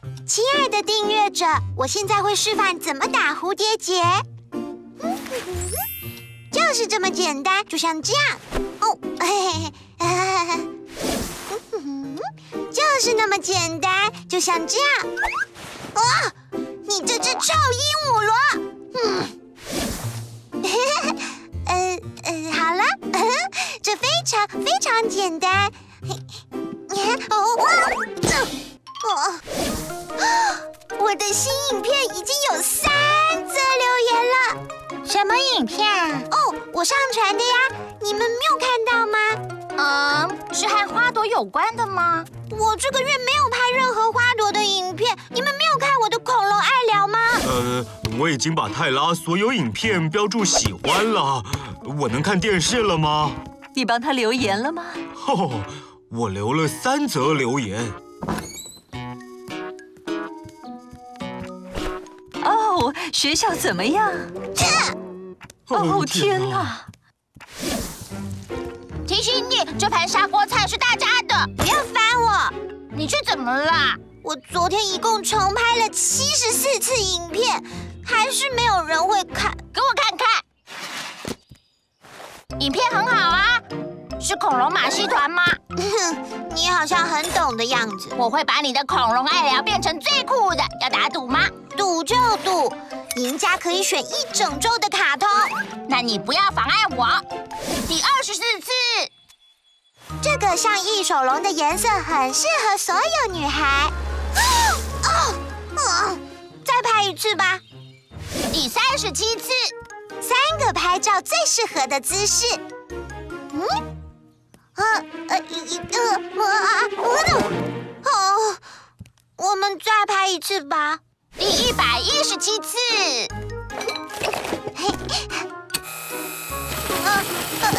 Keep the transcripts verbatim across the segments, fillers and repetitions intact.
亲爱的订阅者，我现在会示范怎么打蝴蝶结，就是这么简单，就像这样。哦，嘿嘿嘿，就是那么简单，就像这样。哦，你这只臭鹦鹉螺！嗯，呃呃，好了，这非常非常简单。哦哇！哦，我的新影片已经有三则留言了。 什么影片？ 哦，我上传的呀，你们没有看到吗？ 嗯，是和花朵有关的吗？ 我这个月没有拍任何花朵的影片，你们没有看我的恐龙爱聊吗？ 呃，我已经把泰拉所有影片标注喜欢了，我能看电视了吗？ 你帮他留言了吗？ 哦，我留了三则留言。 哦，学校怎么样？哦，天哪！ 提醒你，这盘砂锅菜是大家的， 不要烦我！ 你去怎么了？ 我昨天一共重拍了七十四次影片，还是没有人会看。 给我看看，影片很好啊，是恐龙马戏团吗？ 你好像很懂的样子。 我会把你的恐龙爱聊变成最酷的，要打赌吗？ 赌就赌，赢家可以选一整周的卡通。 那你不要妨碍我。第二十四次， 这个像翼手龙的颜色很适合所有女孩。哦，哦，再拍一次吧。 第三十七次， 三个拍照最适合的姿势。嗯，呃呃一个呃哦，我们再拍一次吧。 第一百一十七次。 呃呃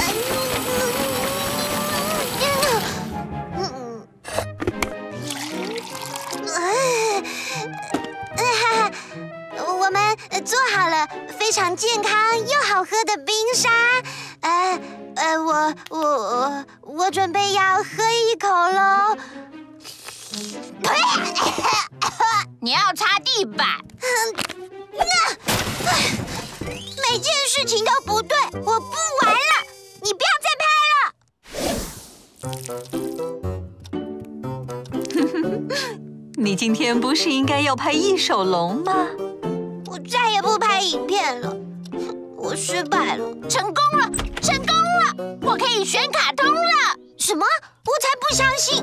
我们做好了非常健康又好喝的冰沙，呃呃，我我我我准备要喝一口喽。 你要擦地板。 每件事情都不对，我不玩了，你不要再拍了。你今天不是应该要拍翼手龙吗？ 我再也不拍影片了，我失败了， 成功了，成功了，我可以选卡通了。 什么？我才不相信！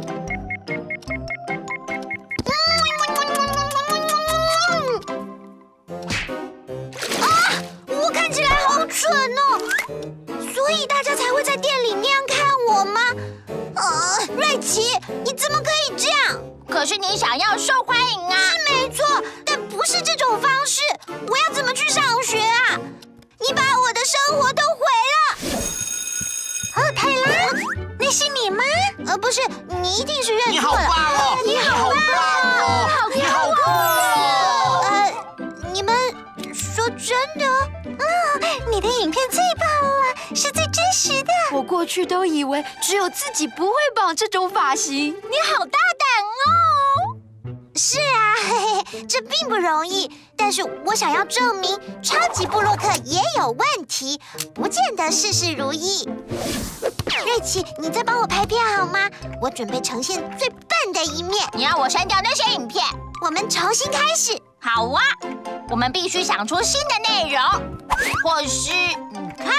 啊，我看起来好蠢哦，所以大家才会在店里那样看我吗？啊，瑞奇，你怎么可以这样？ 可是你想要受欢迎啊！ 是没错，但不是这种方式。我要怎么去上学啊？你把我的生活都毁了！ 哦，泰拉，那是你吗？ 呃，不是，你一定是认错了。 你好棒哦！ 你好棒哦！你好酷哦！ 呃，你们说真的？ 嗯，你的影片最棒了，是最真实的。 我过去都以为只有自己不会绑这种发型。 你好大胆哦！ 是啊，嘿嘿，这并不容易。但是我想要证明，超级部落客也有问题，不见得事事如意。瑞奇，你再帮我拍片好吗？我准备呈现最笨的一面。 你要我删掉那些影片？ 我们重新开始。 好啊，我们必须想出新的内容，或是你看。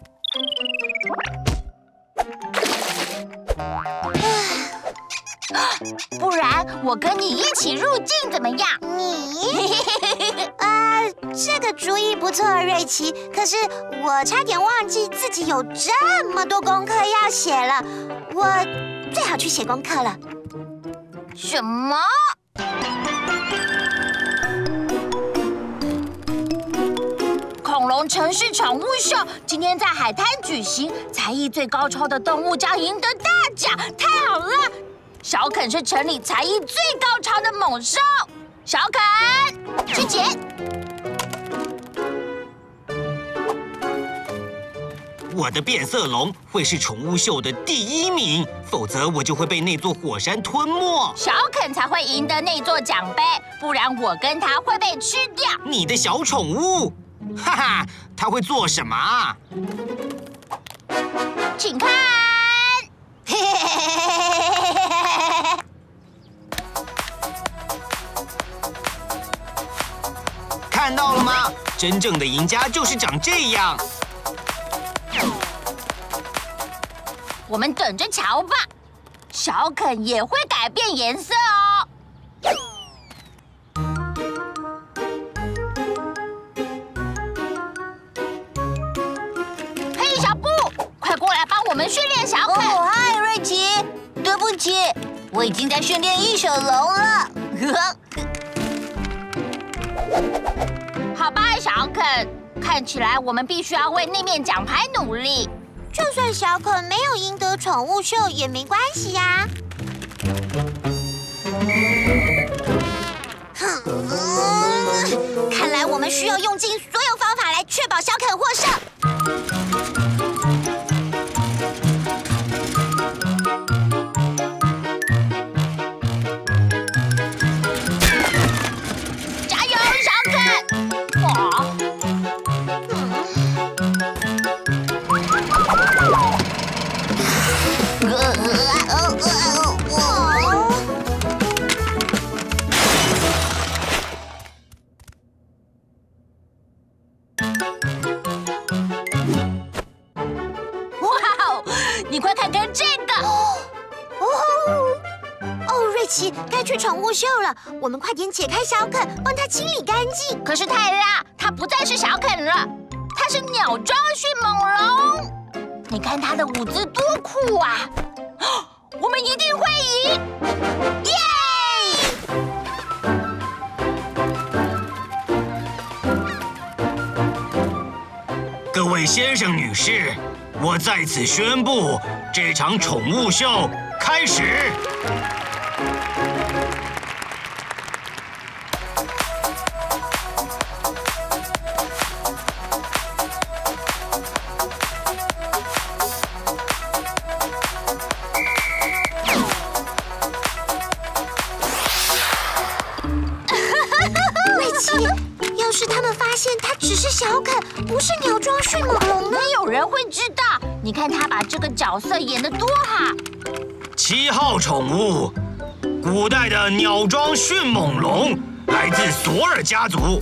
不然我跟你一起入境怎么样？ 你？啊，这个主意不错，瑞奇。可是我差点忘记自己有这么多功课要写了，我最好去写功课了。 什么？恐龙城市宠物秀今天在海滩举行，才艺最高超的动物将赢得大奖，太好了！小肯是城里才艺最高超的猛兽，小肯去捡。 我的变色龙会是宠物秀的第一名，否则我就会被那座火山吞没。 小肯才会赢得那座奖杯，不然我跟他会被吃掉。 你的小宠物，哈哈，它会做什么啊？ 请看， 看到了吗？真正的赢家就是长这样。 我们等着瞧吧。小肯也会改变颜色哦。嘿，小布，快过来帮我们训练小肯。 哦，嗨，瑞奇，对不起，我已经在训练翼手龙了。 好吧，小肯，看起来我们必须要为那面奖牌努力。 就算小肯没有赢得宠物秀也没关系呀。哼，看来我们需要用尽所有方法来确保小肯获胜。 加油，小肯！哇！你快看看这个！ 哦哦，瑞奇，该去宠物秀了，我们快点解开小肯，帮他清理干净。 可是泰拉，他不再是小肯了，他是鸟装迅猛龙。你看他的舞姿多酷啊！我们一定会赢！耶！ 各位先生、女士，我在此宣布，这场宠物秀开始。 瑞奇，要是他们发现他只是小肯，不是鸟装迅猛龙呢？ 没有人会知道。你看他把这个角色演得多好。 七号宠物，古代的鸟装迅猛龙，来自索尔家族。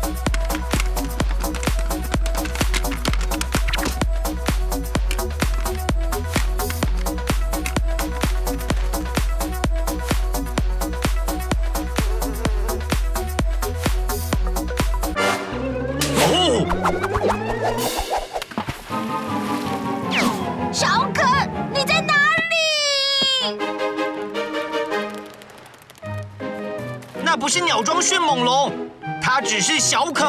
小肯，你在哪里？ 那不是鸟装迅猛龙，它只是小肯。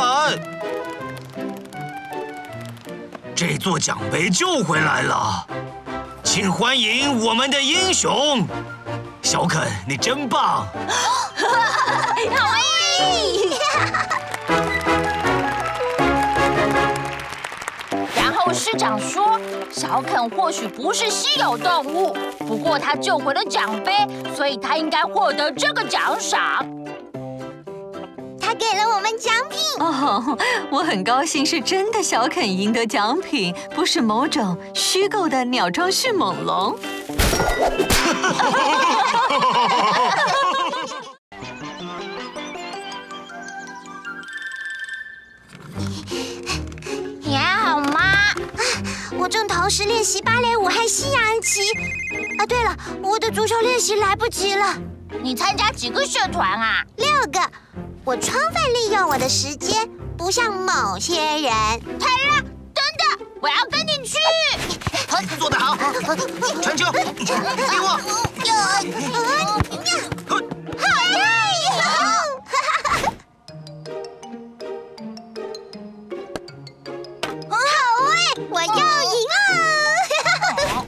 这座奖杯救回来了，请欢迎我们的英雄小肯，你真棒！ 好耶！然后师长说，小肯或许不是稀有动物，不过他救回了奖杯，所以他应该获得这个奖赏。 他给了我们奖品。 哦，我很高兴是真的小肯赢得奖品，不是某种虚构的鸟装迅猛龙。 你还好吗？ 我正同时练习芭蕾舞和西洋棋。啊，对了，我的足球练习来不及了。 你参加几个社团啊？ 六个。我充分利用我的时间，不像某些人。 泰拉，等等，我要跟你去。 做得好，传球，给我。 好哎，我又赢了！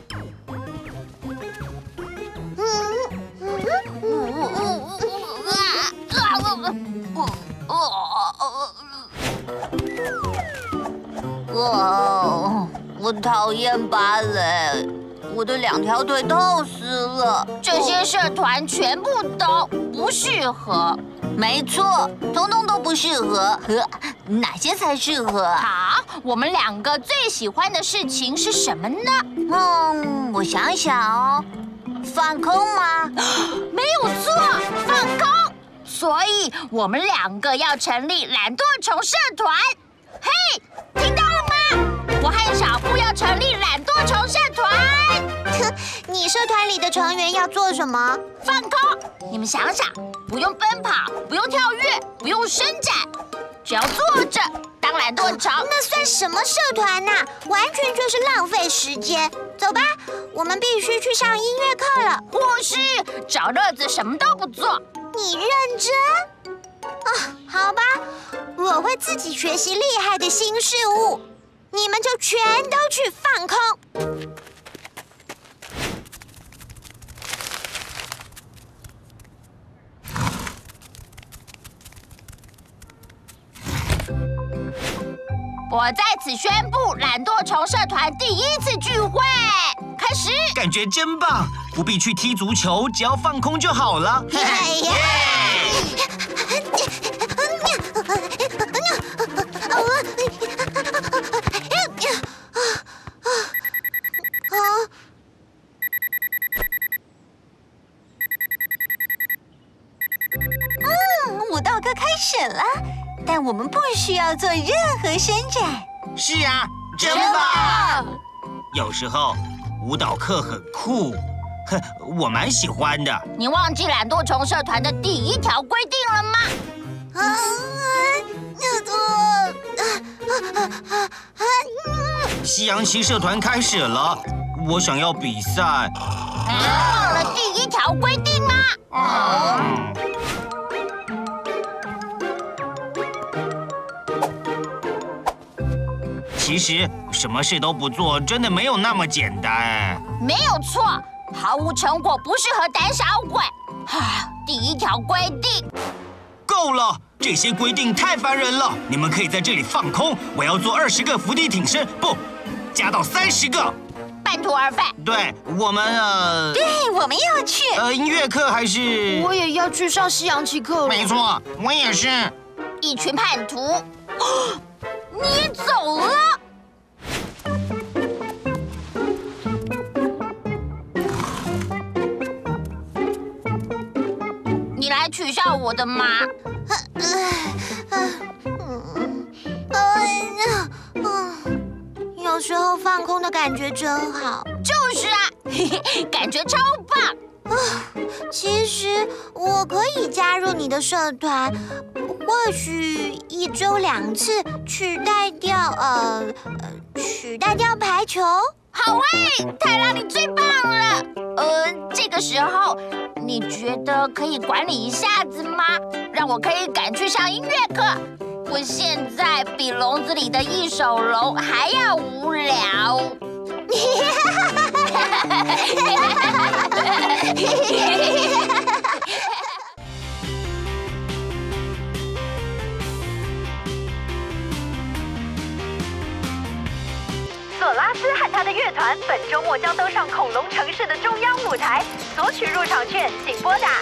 哦， 我讨厌芭蕾，我的两条腿痛死了。 这些社团全部都不适合。 没错，通通都不适合。呵，哪些才适合？ 好，我们两个最喜欢的事情是什么呢？ 嗯，我想想哦，放空吗？ 没有错，放空。所以我们两个要成立懒惰虫社团。嘿，听到了吗？我和小布要成立懒惰虫社团。 你社团里的成员要做什么？ 放空。你们想想，不用奔跑，不用跳跃，不用伸展，只要坐着当懒惰虫。 那算什么社团呐？完全就是浪费时间。走吧，我们必须去上音乐课了。 或是找乐子什么都不做。 你认真？啊，好吧，我会自己学习厉害的新事物，你们就全都去放空。 我在此宣布懒惰虫社团第一次聚会开始。 感觉真棒，不必去踢足球，只要放空就好了。 耶耶！ 嗯，舞蹈课开始了，但我们不需要做任何伸展。 是啊，真棒！有时候舞蹈课很酷，哼，我蛮喜欢的。 你忘记懒惰虫社团的第一条规定了吗？ 啊， 西洋棋社团开始了，我想要比赛。 忘了第一条规定吗？ 嗯其实什么事都不做，真的没有那么简单。 没有错，毫无成果不适合胆小鬼。啊，第一条规定。 够了，这些规定太烦人了。你们可以在这里放空，我要做二十个伏地挺身，不，加到三十个。 半途而废。 对，我们呃， 对，我们要去。 呃，音乐课还是…… 我也要去上西洋棋课了。 没错，我也是。 一群叛徒，你也走了。你来取笑我的吗？ 有时候放空的感觉真好。 就是啊，嘿嘿，感觉超棒。 其实我可以加入你的社团，或许一周两次，取代掉呃呃取代掉排球。 好哎，泰拉，你最棒了。呃，这个时候你觉得可以管理一下子吗？让我可以赶去上音乐课。我现在比笼子里的一手龙还要无聊。 索拉斯和他的乐团本周末将登上恐龙城市的中央舞台，索取入场券请拨打。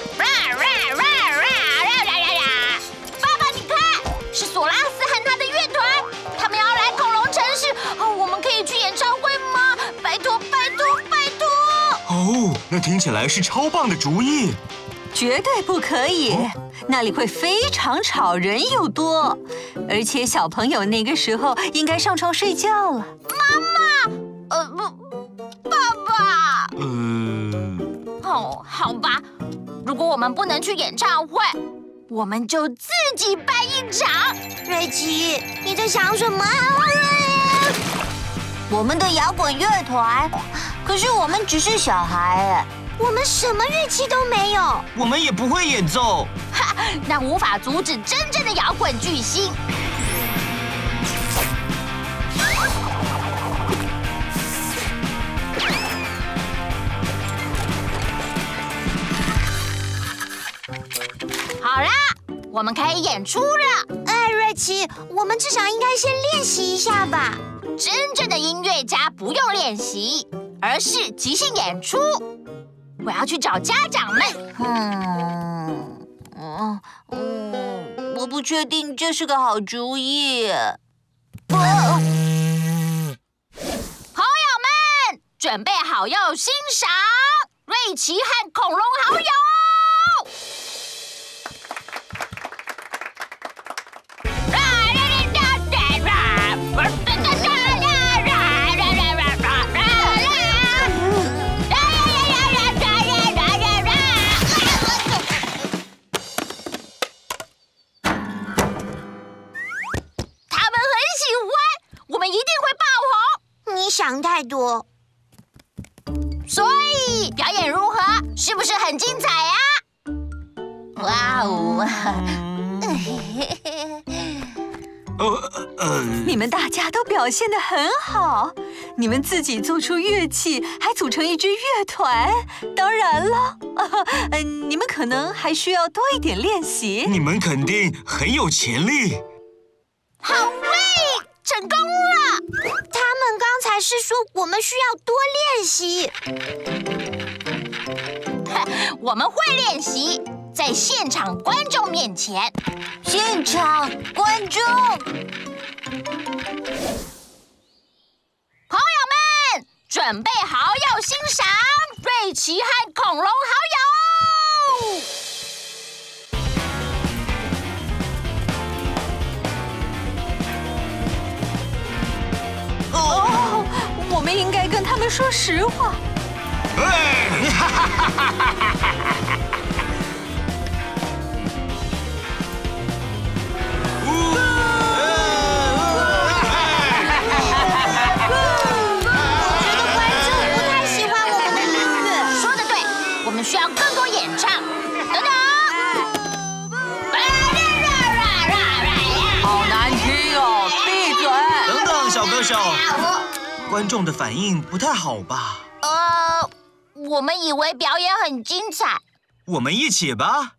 爸爸，你看，是索拉斯和他的乐团，他们要来恐龙城市。哦，我们可以去演唱会吗？拜托，拜托，拜托！ 哦，那听起来是超棒的主意。 绝对不可以，那里会非常吵，人又多，而且小朋友那个时候应该上床睡觉了。 妈妈，呃不，爸爸。 呃， 哦，好吧，如果我们不能去演唱会，我们就自己办一场。 瑞奇，你在想什么？ 我们的摇滚乐团，可是我们只是小孩哎。 我们什么乐器都没有， 我们也不会演奏。 哈，那无法阻止真正的摇滚巨星。好啦，我们可以演出了。 哎，瑞奇，我们至少应该先练习一下吧。 真正的音乐家不用练习，而是即兴演出。我要去找家长们。 嗯嗯嗯，我不确定这是个好主意。 朋友们，准备好要欣赏瑞奇和恐龙好友。 想太多， 所以表演如何？是不是很精彩呀？ 哇哦！ 呃呃， 你们大家都表现得很好，你们自己做出乐器，还组成一支乐团。当然了，呃，你们可能还需要多一点练习。 你们肯定很有潜力。 好喂，成功了！ 他们刚才是说我们需要多练习。 我们会练习，在现场观众面前。 现场观众， 朋友们，准备好要欣赏瑞奇和恐龙好友。 哦，我们应该跟他们说实话。 哎，哈哈哈哈哈哈！ 我觉得观众不太喜欢我们的音乐。 说得对，我们需要更多演唱。等等， 好难听哦！闭嘴！ 等等，小歌手，观众的反应不太好吧？ 呃，我们以为表演很精彩。 我们一起吧。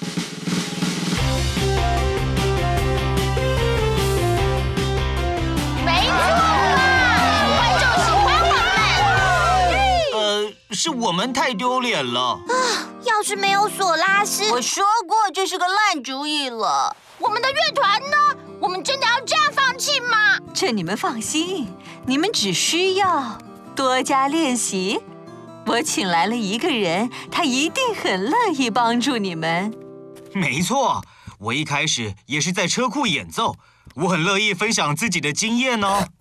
没错啦，观众喜欢我们。 呃，是我们太丢脸了。 要是没有索拉斯， 我说过这是个烂主意了。 我们的乐团呢？我们真的要这样放弃吗？ 这你们放心，你们只需要多加练习。我请来了一个人，他一定很乐意帮助你们。 没错，我一开始也是在车库演奏，我很乐意分享自己的经验哦。